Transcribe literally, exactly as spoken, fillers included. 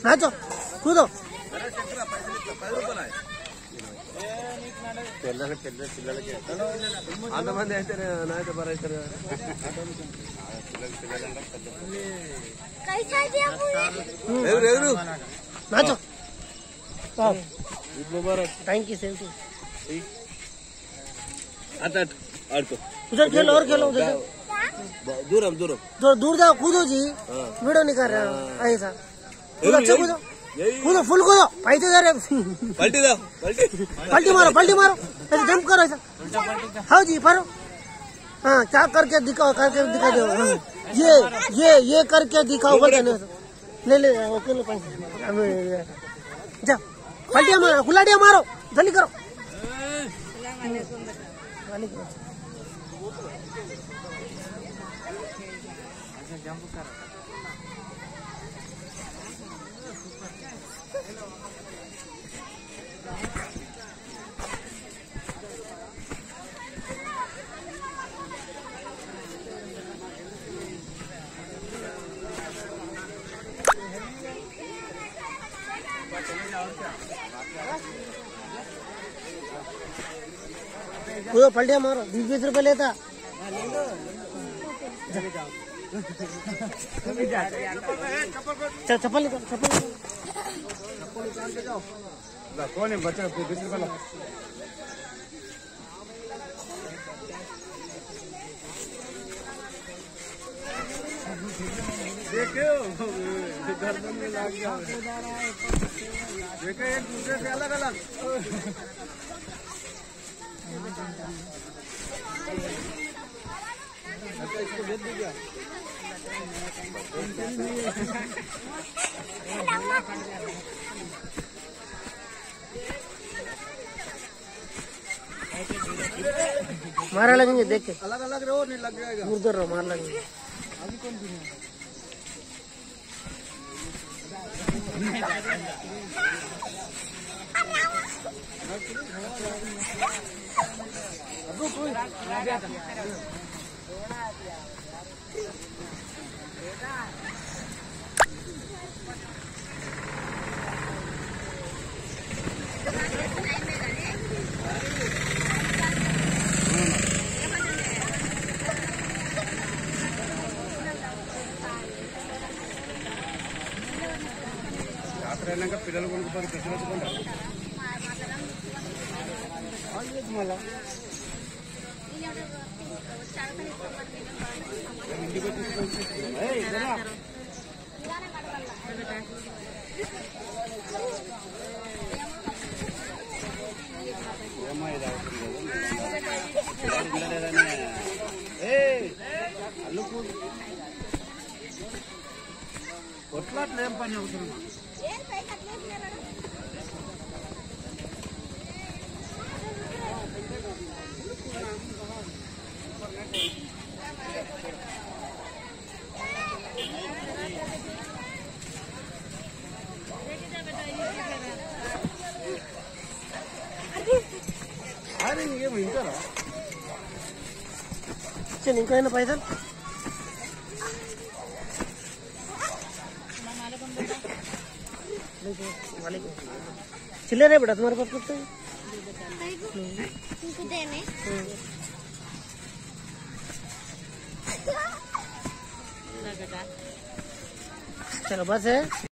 नाचो कूदो పిల్లలు పిల్లలు పిల్లలకి అంతమంది అయితే నాయత బరైతారు ఎవరు ఎవరు नाचो मुबारक थैंक यू सेल्फी अट अट आड़को उधर खेलो और खेलो उधर दूरम दूरम तो दूर जाओ कूदो जी वीडियो नहीं कर रहे ऐसा कूदो अच्छा कूदो कूदो फुल कूदो पैसे जा रहे पलटी दो पलटी पलटी मारो पलटी मारो ऐसे जंप करो ऐसा हाँ जी फरो हाँ क्या करके दिखाओ करके दिखा दो हाँ। ये ये ये करके दिखाओ बोलते नहीं ले ले ओके ले पैसे जा पलटिया मारो गुलाटिया मारो जल्दी करो जंप करो वो पलटिया मारो बीस बीस रुपए लेता चल चप्पल निकाल चप्पल कौन है बच्चा बीस रुपए ला देखो गर्दन में लग गया देखो एक दूसरे से अलग अलग अच्छा इसको भेज दीजिए मारा लगेंगे देख के अलग अलग रहो नहीं लग जाएगा उधर रहो मार लगेंगे अभी कौन सी అయినాక పిల్లలు కొనుక్కోవాలి ప్రశ్నించుకుంటారు మళ్ళా ఇంటికి అల్లు కొట్లాట్లు ఏం పని అవసరం అరే ఇంకేమో ఇంటారా ఇంకా అయినా పైసలు चिल्लर है बेटा तुम्हारे पास कुछ चलो बस है।